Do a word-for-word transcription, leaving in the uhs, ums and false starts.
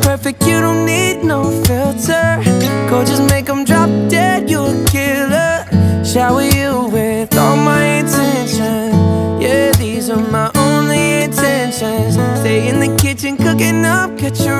perfect, you don't need no filter. Go just make them drop dead, you a killer. Shower you with all my attention. Yeah, these are my only intentions. Stay in the kitchen cooking up, get your